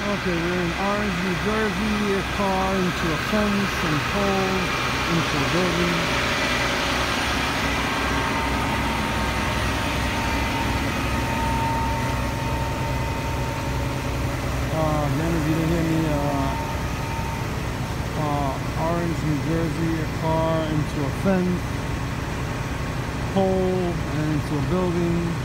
Okay, we're in Orange, New Jersey. A car into a fence and pole into a building. Again, if you didn't hear me, Orange, New Jersey. A car into a fence, pole, and into a building.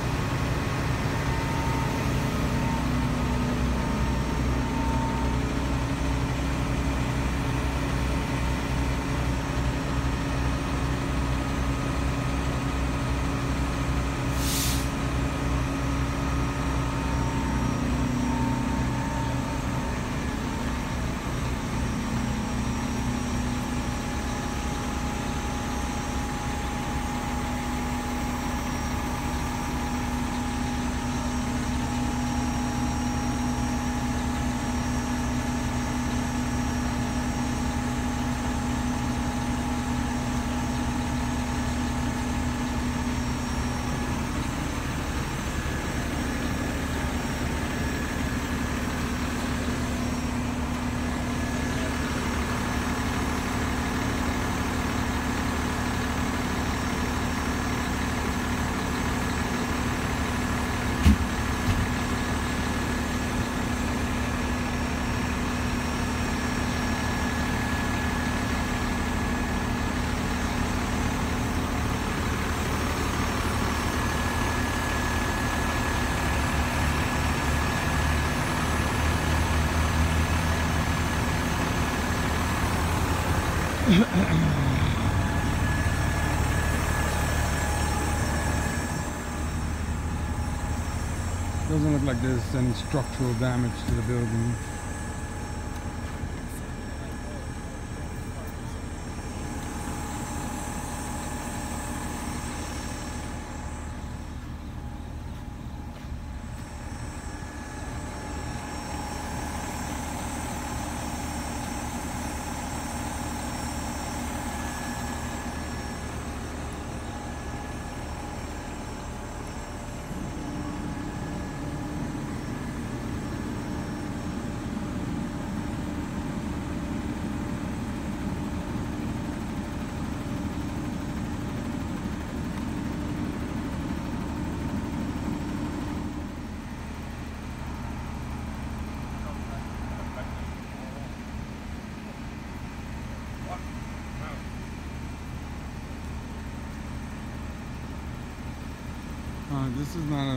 Doesn't look like there's any structural damage to the building. This is not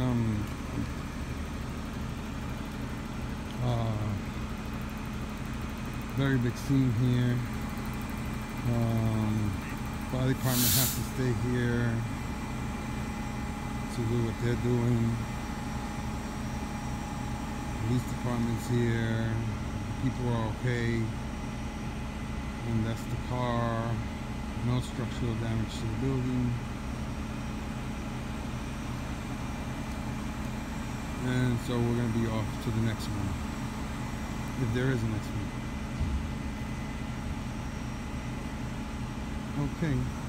very big scene here. Fire department has to stay here to do what they're doing. Police department's here. People are okay. And that's the car. No structural damage to the building. And so we're going to be off to the next one, if there is a next one. Okay.